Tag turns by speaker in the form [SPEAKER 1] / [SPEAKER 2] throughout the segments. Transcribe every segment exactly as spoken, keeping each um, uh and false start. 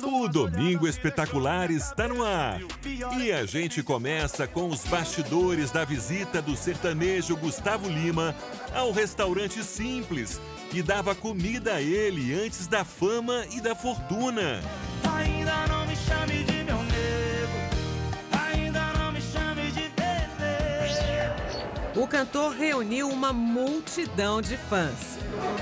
[SPEAKER 1] O Domingo Espetacular está no ar. E a gente começa com os bastidores da visita do sertanejo Gustavo Lima ao restaurante Simples, que dava comida a ele antes da fama e da fortuna.
[SPEAKER 2] Ainda não me chame de meu nego, ainda não me chame de bebê.
[SPEAKER 3] O cantor reuniu uma multidão de fãs.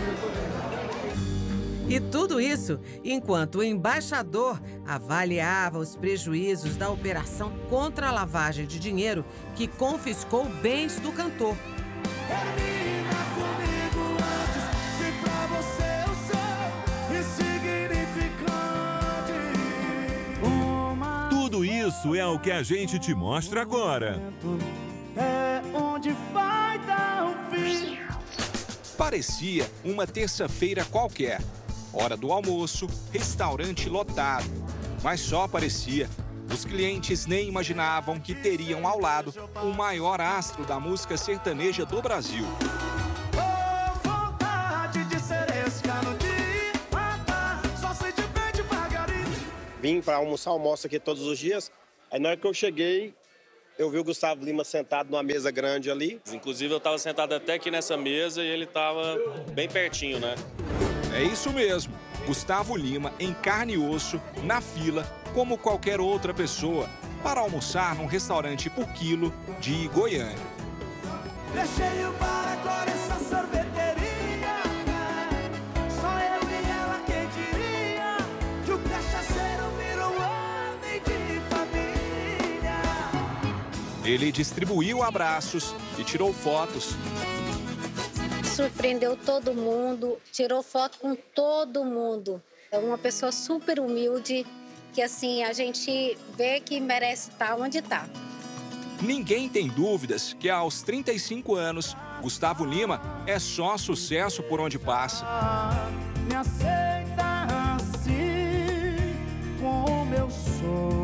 [SPEAKER 3] E tudo isso enquanto o embaixador avaliava os prejuízos da operação contra a lavagem de dinheiro que confiscou bens do cantor.
[SPEAKER 2] Termina comigo antes, se pra você eu sou insignificante. Uma...
[SPEAKER 1] Tudo isso é o que a gente te mostra agora.
[SPEAKER 2] É onde vai dar o fim.
[SPEAKER 4] Parecia uma terça-feira qualquer. Hora do almoço, restaurante lotado. Mas só parecia. Os clientes nem imaginavam que teriam ao lado o maior astro da música sertaneja do Brasil.
[SPEAKER 2] Oh, vontade de ser esse cano de matar, só sei de bem devagarinho.
[SPEAKER 5] Vim para almoçar, almoço aqui todos os dias. Aí na hora que eu cheguei, eu vi o Gustavo Lima sentado numa mesa grande ali.
[SPEAKER 6] Inclusive eu estava sentado até aqui nessa mesa e ele estava bem pertinho, né?
[SPEAKER 4] É isso mesmo, Gustavo Lima em carne e osso, na fila, como qualquer outra pessoa, para almoçar num restaurante por quilo de Goiânia.
[SPEAKER 2] Deixei o bar agora essa sorveteria, só eu e ela quem diria que o cachaceiro virou homem de família.
[SPEAKER 4] Ele distribuiu abraços e tirou fotos.
[SPEAKER 7] Surpreendeu todo mundo, tirou foto com todo mundo. É uma pessoa super humilde, que assim, a gente vê que merece estar onde está.
[SPEAKER 4] Ninguém tem dúvidas que aos trinta e cinco anos, Gustavo Lima é só sucesso por onde passa.
[SPEAKER 2] Me aceita assim, como eu sou.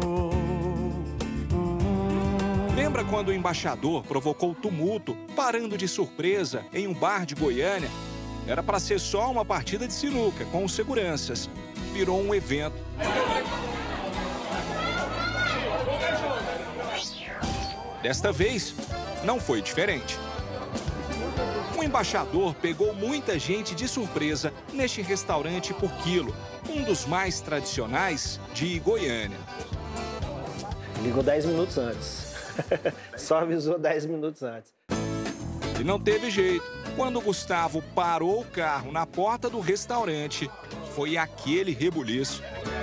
[SPEAKER 4] Lembra quando o embaixador provocou tumulto, parando de surpresa em um bar de Goiânia? Era para ser só uma partida de sinuca com os seguranças. Virou um evento. Desta vez, não foi diferente. O embaixador pegou muita gente de surpresa neste restaurante por quilo, um dos mais tradicionais de Goiânia.
[SPEAKER 8] Ligou dez minutos antes. Só avisou dez minutos antes.
[SPEAKER 4] E não teve jeito. Quando o Gustavo parou o carro na porta do restaurante, foi aquele rebuliço.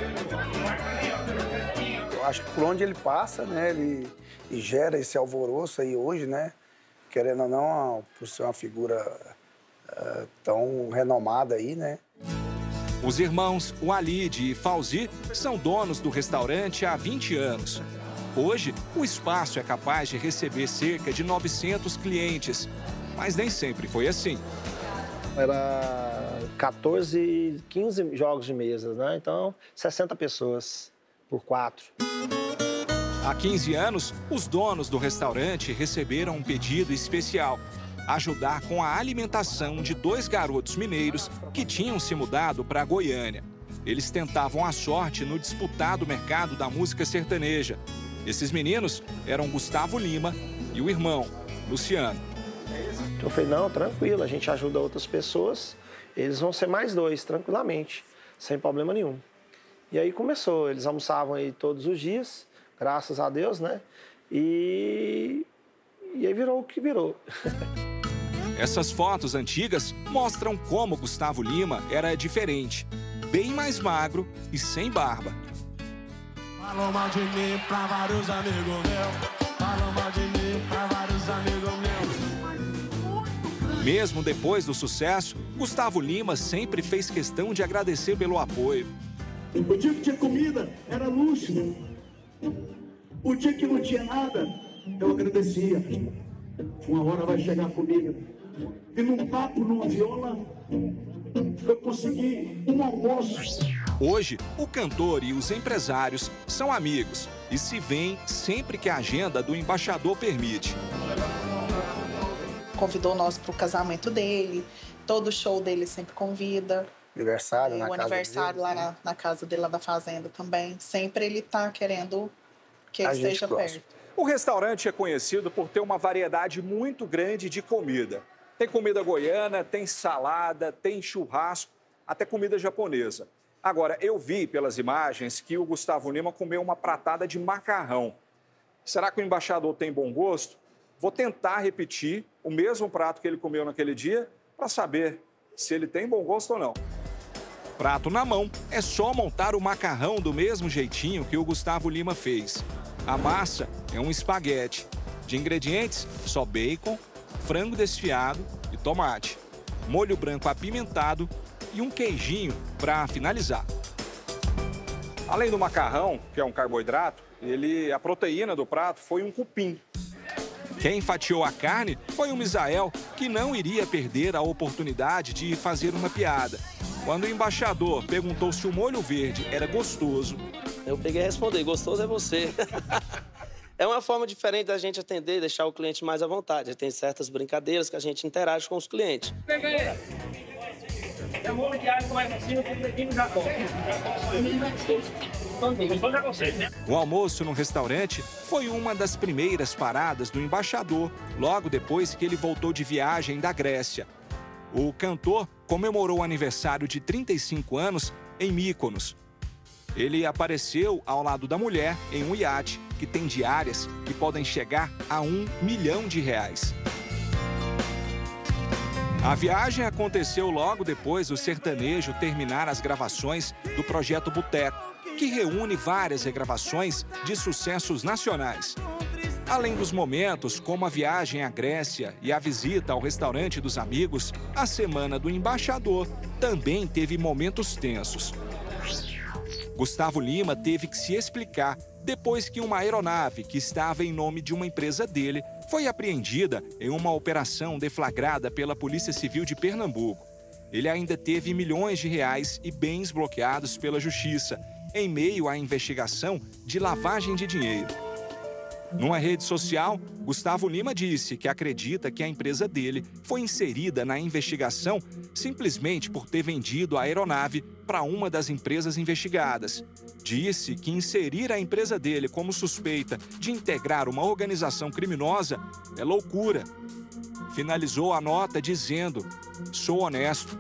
[SPEAKER 9] Eu acho que por onde ele passa, né, ele, ele gera esse alvoroço aí hoje, né? Querendo ou não, por ser uma figura uh, tão renomada aí, né?
[SPEAKER 4] Os irmãos Walid e Fauzi são donos do restaurante há vinte anos. Hoje, o espaço é capaz de receber cerca de novecentos clientes, mas nem sempre foi assim.
[SPEAKER 8] Era quatorze, quinze jogos de mesas, né? Então, sessenta pessoas por quatro.
[SPEAKER 4] Há quinze anos, os donos do restaurante receberam um pedido especial: ajudar com a alimentação de dois garotos mineiros que tinham se mudado para Goiânia. Eles tentavam a sorte no disputado mercado da música sertaneja. Esses meninos eram Gustavo Lima e o irmão, Luciano.
[SPEAKER 8] Eu falei, não, tranquilo, a gente ajuda outras pessoas, eles vão ser mais dois, tranquilamente, sem problema nenhum. E aí começou, eles almoçavam aí todos os dias, graças a Deus, né? E, e aí virou o que virou.
[SPEAKER 4] Essas fotos antigas mostram como Gustavo Lima era diferente, bem mais magro e sem barba.
[SPEAKER 2] Falou mal de mim pra vários amigos meus. Falou mal de mim pra vários amigos meus.
[SPEAKER 4] Mesmo depois do sucesso, Gustavo Lima sempre fez questão de agradecer pelo apoio.
[SPEAKER 10] O dia que tinha comida era luxo. O dia que não tinha nada, eu agradecia. Uma hora vai chegar comigo. E num papo, numa viola, eu consegui um almoço.
[SPEAKER 4] Hoje, o cantor e os empresários são amigos e se veem sempre que a agenda do embaixador permite.
[SPEAKER 11] Convidou nós para o casamento dele, todo show dele sempre convida.
[SPEAKER 9] aniversário
[SPEAKER 11] é,
[SPEAKER 9] na
[SPEAKER 11] o
[SPEAKER 9] casa
[SPEAKER 11] aniversário
[SPEAKER 9] dele.
[SPEAKER 11] lá na, na casa dele, lá da fazenda também. Sempre ele tá querendo que ele
[SPEAKER 9] A gente
[SPEAKER 11] esteja
[SPEAKER 9] gosta.
[SPEAKER 11] perto.
[SPEAKER 4] O restaurante é conhecido por ter uma variedade muito grande de comida. Tem comida goiana, tem salada, tem churrasco, até comida japonesa. Agora, eu vi pelas imagens que o Gustavo Lima comeu uma pratada de macarrão. Será que o embaixador tem bom gosto? Vou tentar repetir o mesmo prato que ele comeu naquele dia para saber se ele tem bom gosto ou não. Prato na mão, é só montar o macarrão do mesmo jeitinho que o Gustavo Lima fez. A massa é um espaguete. De ingredientes, só bacon, frango desfiado e tomate. Molho branco apimentado e um queijinho para finalizar. Além do macarrão, que é um carboidrato, ele, a proteína do prato foi um cupim. Quem fatiou a carne foi o Misael, que não iria perder a oportunidade de fazer uma piada. Quando o embaixador perguntou se o molho verde era gostoso,
[SPEAKER 12] eu peguei e respondi, gostoso é você. É uma forma diferente da gente atender e deixar o cliente mais à vontade. Tem certas brincadeiras que a gente interage com os clientes.
[SPEAKER 13] Pega aí. É molho de alho com mais assim, o completinho já come.
[SPEAKER 4] O almoço no restaurante foi uma das primeiras paradas do embaixador, logo depois que ele voltou de viagem da Grécia. O cantor comemorou o aniversário de trinta e cinco anos em Mykonos. Ele apareceu ao lado da mulher em um iate que tem diárias que podem chegar a um milhão de reais. A viagem aconteceu logo depois do sertanejo terminar as gravações do Projeto Boteco, que reúne várias regravações de sucessos nacionais. Além dos momentos como a viagem à Grécia e a visita ao restaurante dos amigos, a Semana do Embaixador também teve momentos tensos. Gustavo Lima teve que se explicar depois que uma aeronave que estava em nome de uma empresa dele foi apreendida em uma operação deflagrada pela Polícia Civil de Pernambuco. Ele ainda teve milhões de reais e bens bloqueados pela Justiça, em meio à investigação de lavagem de dinheiro. Numa rede social, Gustavo Lima disse que acredita que a empresa dele foi inserida na investigação simplesmente por ter vendido a aeronave para uma das empresas investigadas. Disse que inserir a empresa dele como suspeita de integrar uma organização criminosa é loucura. Finalizou a nota dizendo: "Sou honesto."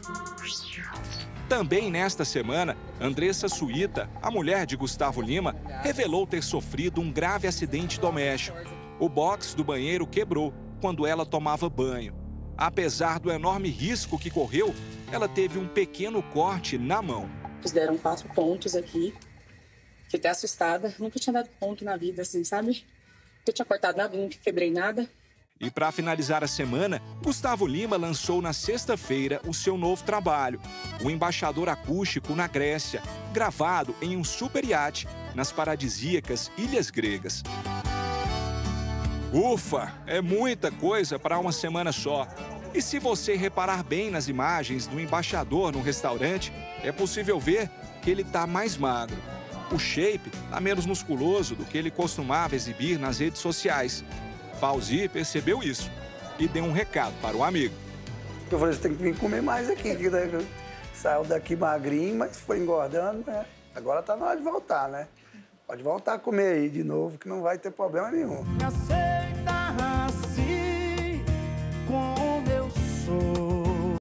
[SPEAKER 4] Também nesta semana, Andressa Suíta, a mulher de Gustavo Lima, revelou ter sofrido um grave acidente doméstico. O box do banheiro quebrou quando ela tomava banho. Apesar do enorme risco que correu, ela teve um pequeno corte na mão.
[SPEAKER 14] Deram quatro pontos aqui. Fiquei até assustada. Nunca tinha dado ponto na vida, assim, sabe? Nunca tinha cortado nada, nunca quebrei nada.
[SPEAKER 4] E para finalizar a semana, Gustavo Lima lançou na sexta-feira o seu novo trabalho, O Embaixador Acústico na Grécia, gravado em um super iate nas paradisíacas Ilhas Gregas. Ufa, é muita coisa para uma semana só. E se você reparar bem nas imagens do embaixador no restaurante, é possível ver que ele está mais magro. O shape está menos musculoso do que ele costumava exibir nas redes sociais. Fauzi percebeu isso e deu um recado para o amigo.
[SPEAKER 9] Eu falei, você tem que vir comer mais aqui. Que saiu daqui magrinho, mas foi engordando, né? Agora tá na hora de voltar, né? Pode voltar a comer aí de novo, que não vai ter problema nenhum.